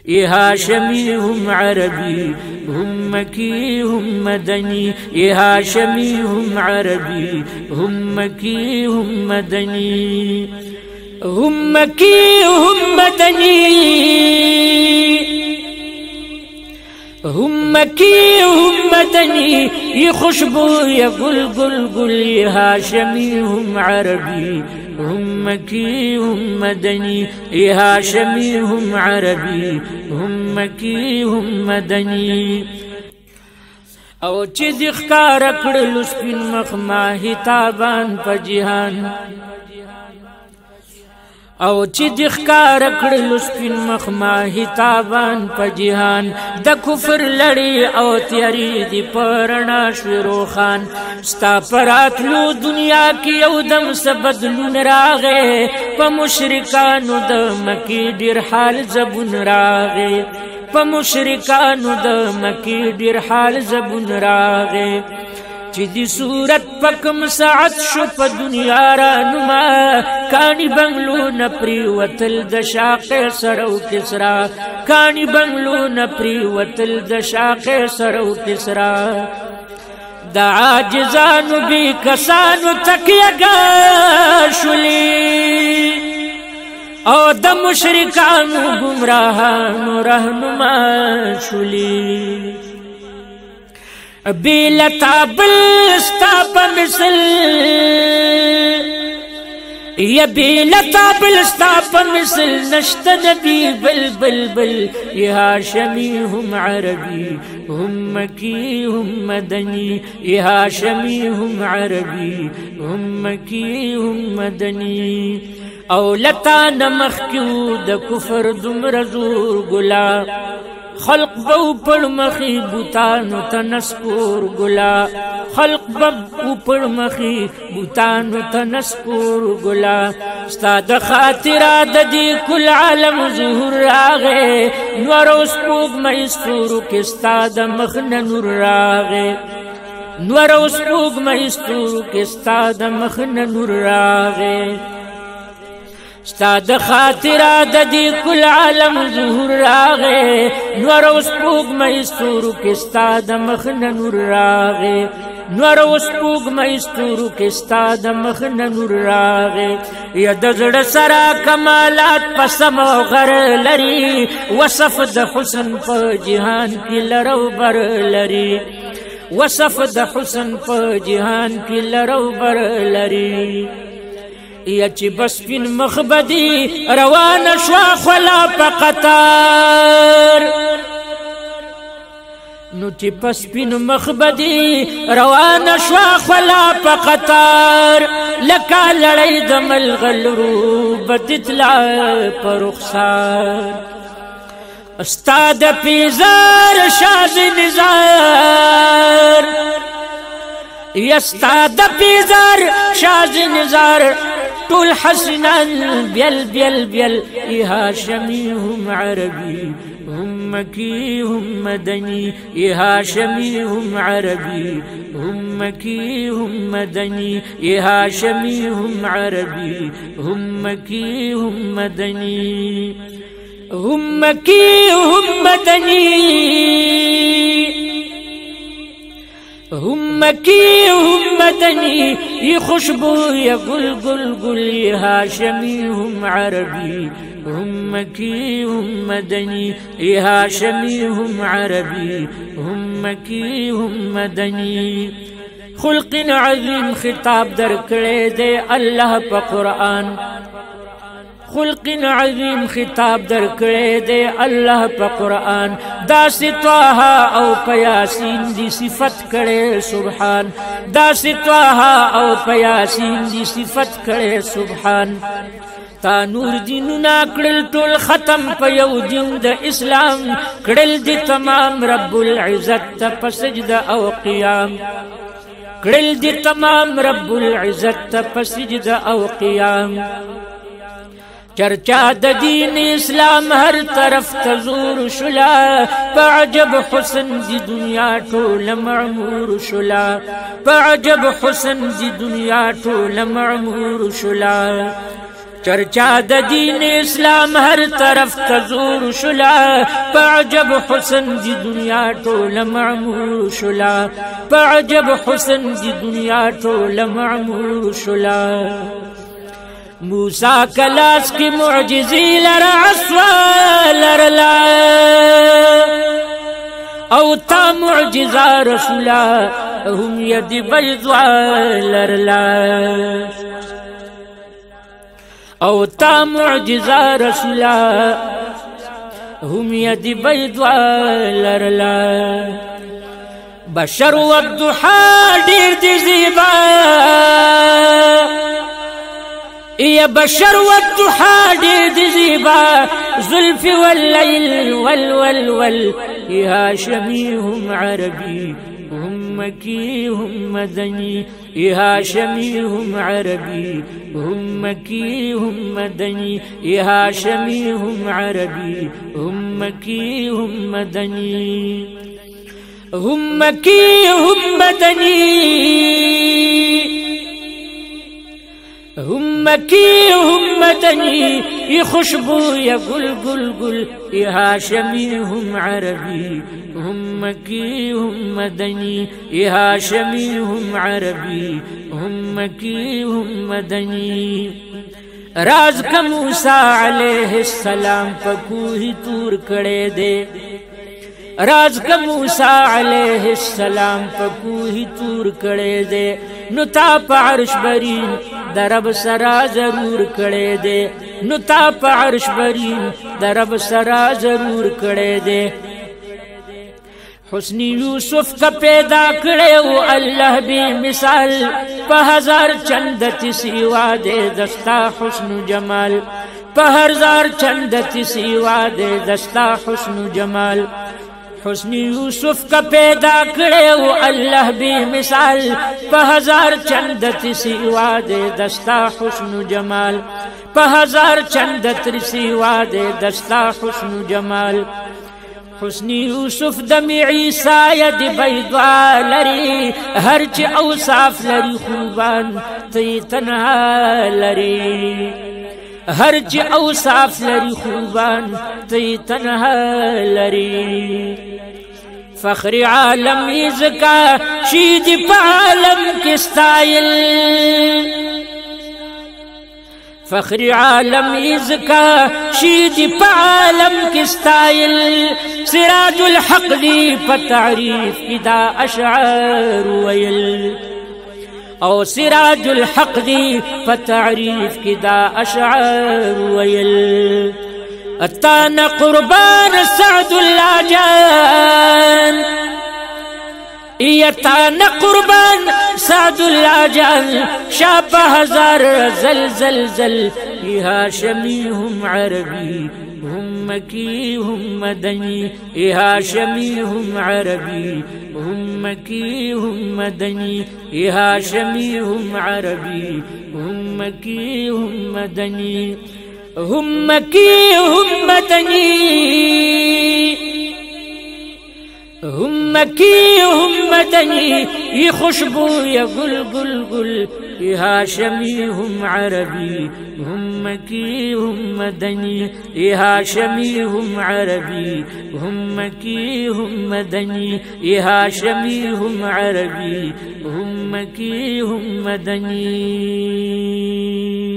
یہ ہاشمی ہم عربی ہم مکی ہم مدنی یہ ہاشمی ہم عربی ہم مکی ہم مدنی ہم مکی ہم مدنی ہم مکی ہم مدنی یہ خوشبو یہ گل گل گل یہ ہاشمی ہم عربی ہم مکی ہم مدنی یہ ہاشمی ہم عربی ہم مکی ہم مدنی او چی دخکار اکڑلو سپین مخ ماہی تابان پا جہان او چی دخکار اکڑلو سپین مخ ماہی تابان پا جہان دا کفر لڑی او تیاری دی پرنا شویرو خان ستا پراتلو دنیا کی او دم سبدلون راغے پا مشرکانو دا مکی دیر حال زبون راغے پا مشرکانو دا مکی دیر حال زبون راغے چی دی صورت پکم ساعت شو پا دنیا را نما کانی بنگلو نپری وطل دا شاق سرو کسرا کانی بنگلو نپری وطل دا شاق سرو کسرا دا عاجزانو بی کسانو تکیگا شلی او دا مشرکانو گمراہانو رہنما شلی بیلتا بلستا پا مثل یا بیلتا بلستا پا مثل نشت نبی بل بل بل یہ ہاشمی ہم عربی ہم مکی ہم مدنی یہ ہاشمی ہم عربی ہم مکی ہم مدنی او لتا نمخ کیو دا کفر دمر زور گلا خلق بو پر مخی بوتانو تنسکور گلا خلق بو پر مخی بوتانو تنسکور گلا استاد خاطرہ دی کل عالم ظہور راغے نورو سپوگ میستورو کستاد مخن نور راغے نورو سپوگ میستورو کستاد مخن نور راغے استاد خاطرہ دی کل عالم ظہور راغے نورو سپوگ میستورو کستاد مخن نور راغے نورو سپوگ میستورو کستاد مخن نور راغے یا دزڑ سرا کمالات پسم و غر لری وصف د حسن پا جہان کی لرو بر لری وصف د حسن پا جہان کی لرو بر لری یا چی بس پین مخبدی روان شوا خلا پا قطار نو چی بس پین مخبدی روان شوا خلا پا قطار لکا لڑی دمل غلرو بدتلا پا رخصار استاد پیزار شاز نزار یستاد پیزار شاز نزار طول حسنان بیل بیل بیل یہ ہاشمی ہم عربی ہم مکی ہم مدنی یہ ہاشمی ہم عربی ہم مکی ہم مدنی یہ ہاشمی ہم عربی ہم مکی ہم مدنی ہم مکی ہم مدنی ہم مکی ہم مدنی یہ خوشبو یہ گل گل گل یہ ہاشمی ہم عربی ہم مکی ہم مدنی یہ ہاشمی ہم عربی ہم مکی ہم مدنی خلق عظیم خطاب در کرے دے اللہ پا قرآن خلق عظیم خطاب در کرے دے اللہ پا قرآن دا ستواہا او پیاسین دی صفت کرے سبحان دا ستواہا او پیاسین دی صفت کرے سبحان تا نور دینونا کڑل طول ختم پا یو دین دا اسلام کڑل دی تمام رب العزت تا پا سجد او قیام کڑل دی تمام رب العزت تا پا سجد او قیام چرچا د دین اسلام ہر طرف تزور شلا بعجب حسن دی دنیا ٹول معمور شلا بعجب حسن دی دنیا ٹول معمور شلا چرچا د دین اسلام ہر طرف تزور شلا پعجب حسن دی دنیا ټول معمور شلا پعجب حسن دی دنیا ټول معمور شلا موسیٰ کلاس کی معجزی لر عصوا لرلا او تا معجزہ رسولا هم ید بیضوا لرلا او تا معجزہ رسولا هم ید بیضوا لرلا بشر والضحا دیر دی زیبا يا بشر والضحى دير زيبا زلف والليل والولول يا شميهم عربي هم مكي هم مدني يا شميهم عربي هم مكي هم مدني يا شميهم عربي هم مكي هم مدني هم مكي هم مدني هم مكي هم مدني يخشبو يا قل قل قل يا هاشمي هم عربي هم مكي هم مدني يا هاشمي هم عربي هم مكي هم مدني راز کا موسیٰ علیہ السلام پکوہی تور کڑے دے راز کا موسیٰ علیہ السلام پکوہی تور کڑے دے نتا پا عرش برین درب سرا ضرور کڑے دے نتا پا عرش برین درب سرا ضرور کڑے دے حسنی یوسف کا پیدا کرے وہ اللہ بھی مثال پا ہزار چندت سیوا دے دستا حسن جمال پا ہزار چندت سیوا دے دستا حسن جمال حسنی یوسف کا پیدا کرے وہ اللہ بھی مثال پا ہزار چندت سیوا دے دستا حسن جمال پا ہزار چندت سیوا دے دستا حسن جمال حسنی یوسف دمی عیسیٰ ید بیضا لری ہرچ اوصاف لری خوبان تی تنہا لری ہرچ اوصاف لری خوبان تی تنہا لری فخر عالم ازکا شید پا عالم کی ستائل فخر عالم ازکا شید پا عالم کی ستائل سراج الحق دی پا تعریف کی دا اشعار ویل او سراج الحق دی پا تعریف کی دا اشعار ویل اتان قربان سعد اللہ جان اتان قربان سعد اللہ جان شاب ہزار زل زل زل ہاشمی ہم عربی هم مكي هم مدني هاشمي هم عربي هم مكي هم مدني هاشمي هم عربي هم مكي هم مدني هم مكي هم مدني هم مكي هم مدني يخشبو يا قل قل قل هاشمي هم عربي هم مكي هم مدني هاشمي هم عربي هم مكي هم مدني هاشمي هم عربي هم مكي هم مدني